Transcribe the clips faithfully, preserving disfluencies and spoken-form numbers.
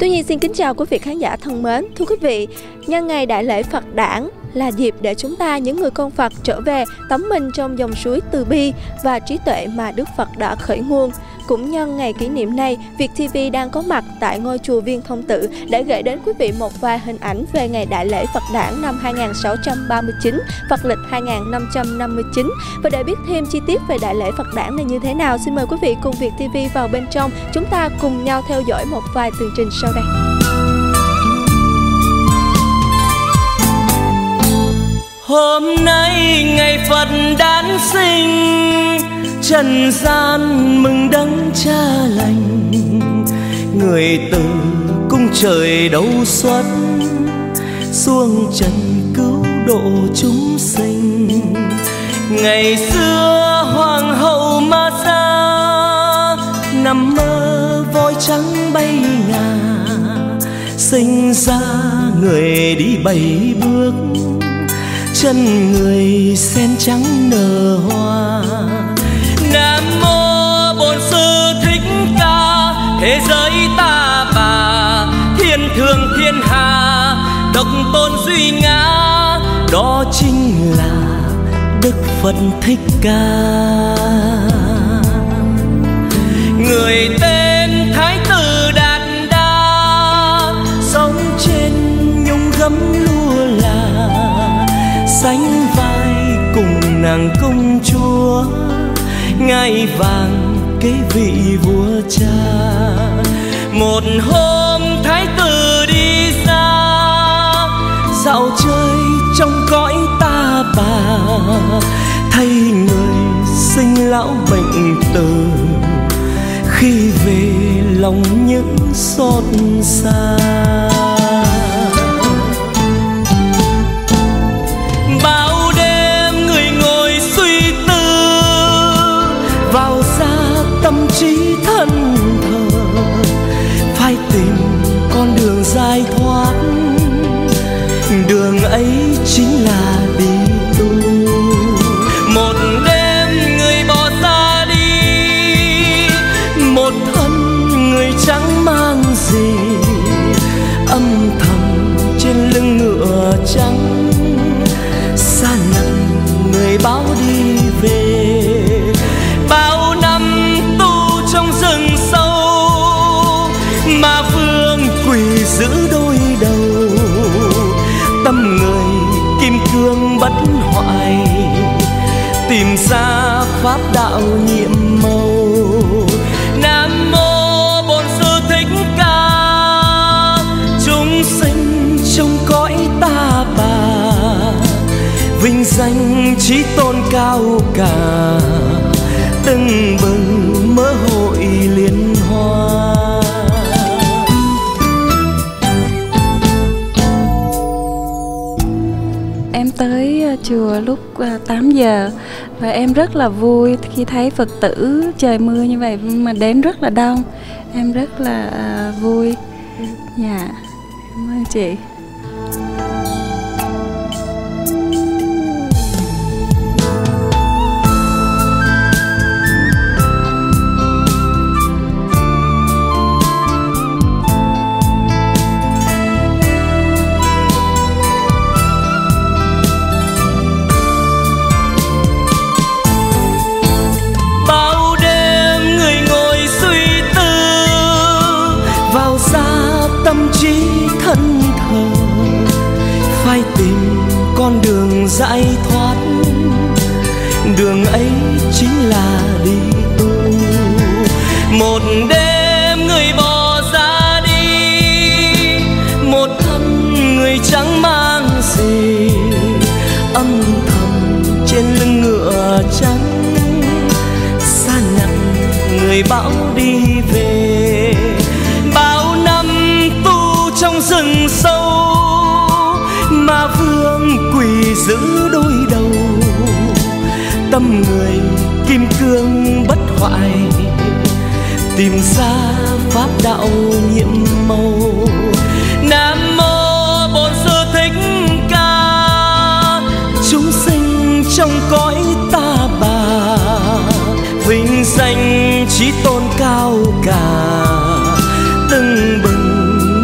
Tuy nhiên xin kính chào quý vị khán giả thân mến. Thưa quý vị, nhân ngày Đại lễ Phật Đản là dịp để chúng ta, những người con Phật, trở về tắm mình trong dòng suối từ bi và trí tuệ mà Đức Phật đã khởi nguồn. Cũng nhân ngày kỷ niệm này, Việt ti vi đang có mặt tại ngôi chùa Viên Thông Tự để gửi đến quý vị một vài hình ảnh về ngày Đại lễ Phật Đản năm hai nghìn sáu trăm ba mươi chín, Phật lịch hai nghìn năm trăm năm mươi chín. Và để biết thêm chi tiết về Đại lễ Phật Đản này như thế nào, xin mời quý vị cùng Việt ti vi vào bên trong. Chúng ta cùng nhau theo dõi một vài tường trình sau đây. Hôm nay ngày Phật đản sinh, trần gian mừng đấng cha lành. Người từ cung trời đấu xuất, xuống trần cứu độ chúng sinh. Ngày xưa hoàng hậu Ma Sa nằm mơ voi trắng bay ngà, sinh ra người đi bảy bước, chân người sen trắng nở hoa. Nam mô Bổn Sư Thích Ca, thế giới ta bà, thiên thượng thiên hà, độc tôn duy ngã, đó chính là Đức Phật Thích Ca. Người tên Thái tử Đạt Đa, sống trên nhung gấm lụa là, sánh vai cùng nàng công chúa, ngai vàng kế vị vua cha. Một hôm Thái tử đi ra, dạo chơi trong cõi ta bà, thấy người sinh lão bệnh tử, khi về lòng những xót xa. Bao đêm người ngồi suy tư, vào ra tâm trí thân thờ, phải tìm con đường giải thoát, đường ấy chính là đi tu. Một đêm người bỏ ra đi, một thân người chẳng mang gì, âm thầm trên lưng ngựa trắng, xa nặng người báo đi về. Bao năm tu trong rừng sâu, mà vương quỳ giữ đôi đầu, tâm người kim cương bất hoại, tìm ra pháp đạo nhiệm màu. Nam mô Bổn Sư Thích Ca, chúng sinh trong cõi ta bà, vinh danh chí tôn cao cả, tưng bừng mớ hội liên hoa. Em tới chùa lúc tám giờ và em rất là vui khi thấy Phật tử trời mưa như vậy mà đến rất là đông. Em rất là vui. Dạ, cảm ơn chị. Thân thờ phải tìm con đường giải thoát, đường ấy chính là đi tu. Một đêm người bỏ ra đi, một thân người chẳng mang gì, âm thầm trên lưng ngựa trắng, xa nặng người bão đi về. Bao năm trong rừng sâu, mà vương quỳ giữ đôi đầu, tâm người kim cương bất hoại, tìm ra pháp đạo nhiệm màu. Nam mô Bổn Sư Thích Ca, chúng sinh trong cõi ta bà, vinh danh chí tôn cao cả, tưng bừng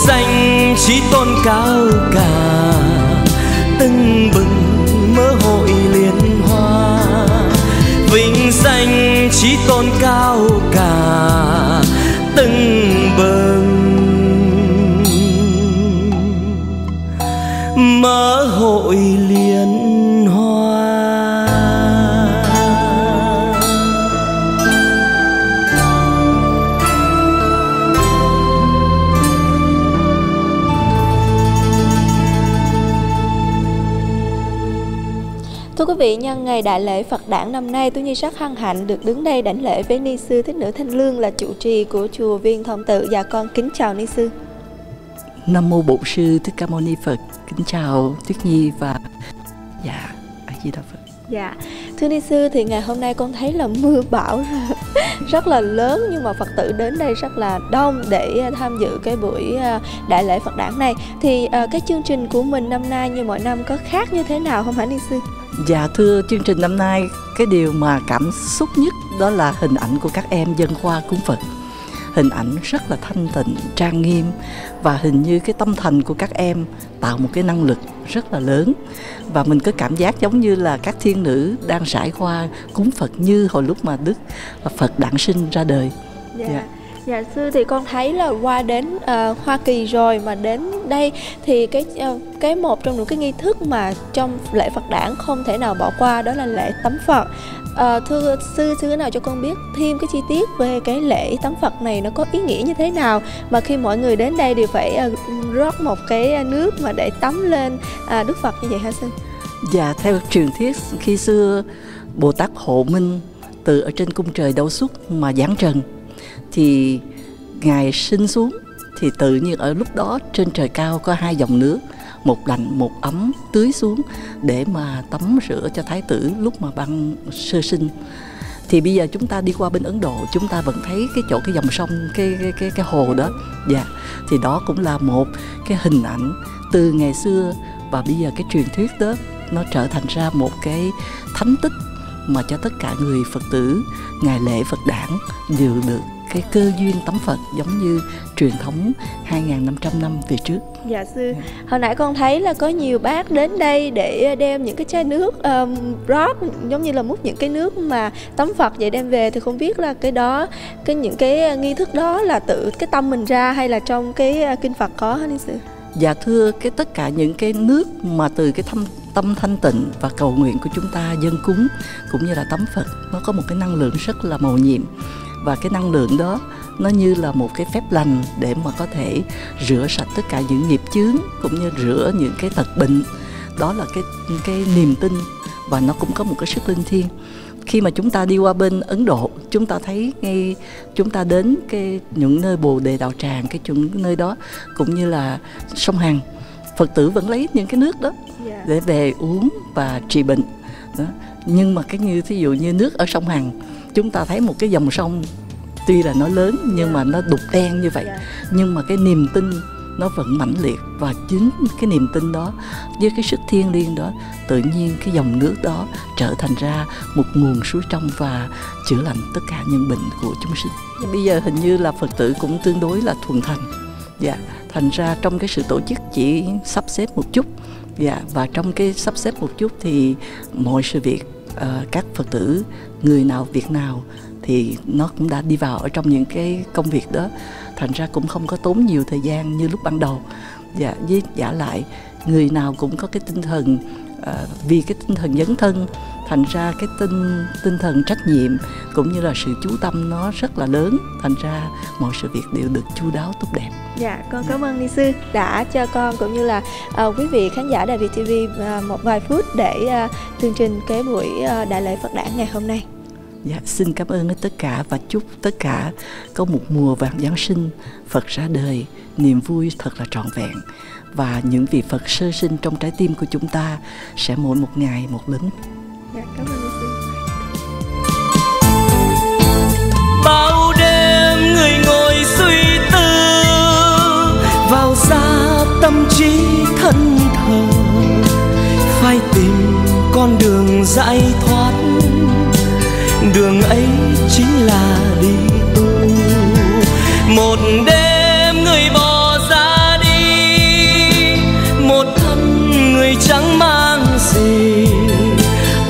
xanh chí tôn cao cả, tưng bừng mơ hội liên hoa. Vinh danh chí tôn cao cả, tưng bừng mơ hội liên hoa. Thưa quý vị, nhân ngày đại lễ Phật đản năm nay, Tú Nhi rất hân hạnh được đứng đây đảnh lễ với ni sư Thích Nữ Thanh Lương là trụ trì của chùa Viên Thông Tự. Dạ con kính chào ni sư. Nam mô Bổn sư Thích Ca Mâu Ni Phật. Kính chào Tuyết Nhi và dạ A Di Đà Phật. Dạ, thưa ni sư, thì ngày hôm nay con thấy là mưa bão rất là lớn, nhưng mà Phật tử đến đây rất là đông để tham dự cái buổi đại lễ Phật đản này. Thì cái chương trình của mình năm nay như mọi năm có khác như thế nào không hả ni sư? Dạ thưa, chương trình năm nay cái điều mà cảm xúc nhất đó là hình ảnh của các em dân khoa cúng Phật. Hình ảnh rất là thanh tịnh, trang nghiêm, và hình như cái tâm thành của các em tạo một cái năng lực rất là lớn. Và mình có cảm giác giống như là các thiên nữ đang trải qua cúng Phật như hồi lúc mà Đức Phật đản sinh ra đời. Dạ. Yeah. Dạ sư, thì con thấy là qua đến uh, Hoa Kỳ rồi mà đến đây thì cái uh, cái một trong những cái nghi thức mà trong lễ Phật đản không thể nào bỏ qua đó là lễ tắm Phật. Uh, thưa sư, sư nào cho con biết thêm cái chi tiết về cái lễ tắm Phật này nó có ý nghĩa như thế nào, mà khi mọi người đến đây đều phải uh, rót một cái nước mà để tắm lên uh, Đức Phật như vậy hả sư? Dạ, theo truyền thuyết khi xưa Bồ Tát Hộ Minh từ ở trên cung trời Đấu Xuất mà giáng trần, thì Ngài sinh xuống thì tự nhiên ở lúc đó trên trời cao có hai dòng nước, một lạnh một ấm tưới xuống để mà tắm rửa cho Thái tử lúc mà ban sơ sinh. Thì bây giờ chúng ta đi qua bên Ấn Độ, chúng ta vẫn thấy cái chỗ cái dòng sông, cái cái cái, cái hồ đó. Dạ, thì đó cũng là một cái hình ảnh từ ngày xưa, và bây giờ cái truyền thuyết đó nó trở thành ra một cái thánh tích mà cho tất cả người Phật tử ngày lễ Phật đản đều được cái cơ duyên tắm Phật giống như truyền thống hai nghìn năm trăm năm về trước. Dạ sư, hồi nãy con thấy là có nhiều bác đến đây để đem những cái chai nước um, rót giống như là múc những cái nước mà tắm Phật vậy đem về, thì không biết là cái đó, cái những cái nghi thức đó là tự cái tâm mình ra hay là trong cái kinh Phật có hả ni sư? Dạ thưa, cái tất cả những cái nước mà từ cái tâm tâm thanh tịnh và cầu nguyện của chúng ta dâng cúng cũng như là tắm Phật, nó có một cái năng lượng rất là màu nhiệm, và cái năng lượng đó nó như là một cái phép lành để mà có thể rửa sạch tất cả những nghiệp chướng cũng như rửa những cái tật bệnh. Đó là cái cái niềm tin, và nó cũng có một cái sức linh thiêng. Khi mà chúng ta đi qua bên Ấn Độ, chúng ta thấy ngay, chúng ta đến cái những nơi Bồ Đề Đạo Tràng, cái những nơi đó cũng như là sông Hằng, Phật tử vẫn lấy những cái nước đó để về uống và trị bệnh đó. Nhưng mà cái như thí dụ như nước ở sông Hằng, chúng ta thấy một cái dòng sông tuy là nó lớn nhưng mà nó đục đen như vậy, nhưng mà cái niềm tin nó vẫn mãnh liệt, và chính cái niềm tin đó với cái sức thiêng liêng đó, tự nhiên cái dòng nước đó trở thành ra một nguồn suối trong và chữa lành tất cả những bệnh của chúng sinh. Bây giờ hình như là Phật tử cũng tương đối là thuần thành. Dạ, thành ra trong cái sự tổ chức chỉ sắp xếp một chút. Dạ, và trong cái sắp xếp một chút thì mọi sự việc uh, các Phật tử người nào việc nào thì nó cũng đã đi vào ở trong những cái công việc đó, thành ra cũng không có tốn nhiều thời gian như lúc ban đầu. Dạ, với giả lại người nào cũng có cái tinh thần uh, vì cái tinh thần dấn thân, thành ra cái tinh tinh thần trách nhiệm cũng như là sự chú tâm nó rất là lớn, thành ra mọi sự việc đều được chu đáo tốt đẹp. Dạ, con cảm ơn ni sư đã cho con cũng như là uh, quý vị khán giả Đại Việt ti vi uh, một vài phút để uh, chương trình cái buổi uh, đại lễ Phật đản ngày hôm nay. Dạ, xin cảm ơn tất cả và chúc tất cả có một mùa vàng Giáng sinh, Phật ra đời, niềm vui thật là trọn vẹn, và những vị Phật sơ sinh trong trái tim của chúng ta sẽ mỗi một ngày một lớn. Dạ, cảm ơn sư. Bao đêm người ngồi suy tư, vào ra tâm trí thân thờ, phải tìm con đường giải thoát. Đường ấy chính là đi tu. Một đêm người bỏ gia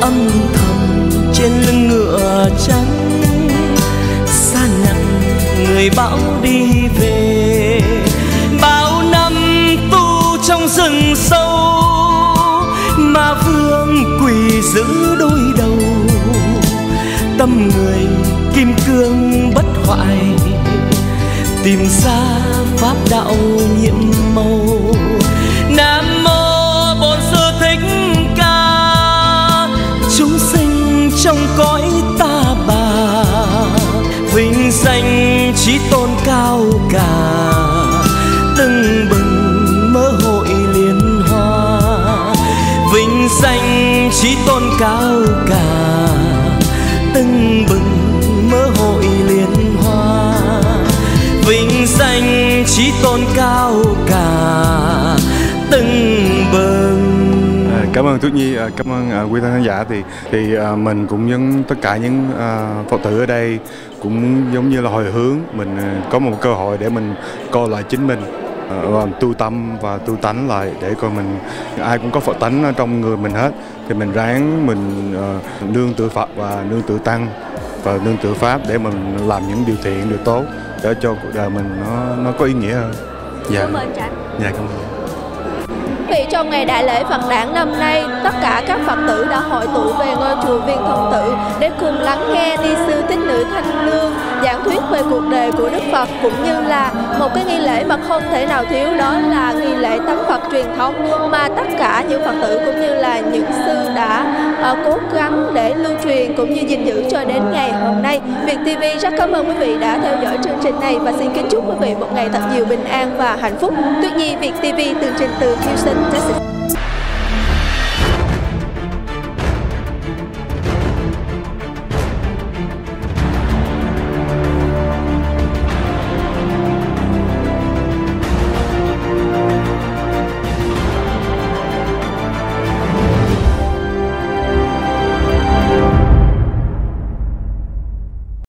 âm thầm trên lưng ngựa trắng, xa nặng người bão đi về. Bao năm tu trong rừng sâu mà vương quỳ giữ đôi đầu, tâm người kim cương bất hoại, tìm ra pháp đạo nhiệm màu. Nam mô Bổn Sư Thích Ca, chúng sinh trong cõi ta bà, vinh danh chí tôn cao cả, tưng bừng mơ hội liên hoa. Vinh danh chí tôn cao cả, tưng bừng mơ hội liên hoa. Vinh danh chí tôn cao cả, tưng bừng. À, cảm ơn Tuyết Nhi, à, cảm ơn à, quý khán giả. Thì thì à, mình cũng như tất cả những à, Phật tử ở đây cũng giống như là hồi hướng mình à, có một cơ hội để mình coi lại chính mình, à, và tu tâm và tu tánh lại, để coi mình ai cũng có Phật tánh ở trong người mình hết. Thì mình ráng mình à, nương tựa Phật và nương tựa Tăng và nương tựa Pháp để mình làm những điều thiện, điều tốt để cho cuộc đời mình nó nó có ý nghĩa hơn. Dạ. Cảm ơn Tránh. Dạ, cảm ơn. Vì trong ngày đại lễ Phật đản năm nay, tất cả các Phật tử đã hội tụ về ngôi chùa Viên Thông Tự để cùng lắng nghe ni sư Thích Nữ Thanh Lương giảng thuyết về cuộc đời của Đức Phật, cũng như là một cái nghi lễ mà không thể nào thiếu, đó là nghi lễ tắm Phật truyền thống mà tất cả những Phật tử cũng như là những sư đã uh, cố gắng để lưu truyền cũng như gìn giữ cho đến ngày hôm nay. Việt ti vi rất cảm ơn quý vị đã theo dõi chương trình này và xin kính chúc quý vị một ngày thật nhiều bình an và hạnh phúc. Tuyết Nhi, Việt ti vi, tường trình từ Houston, Texas.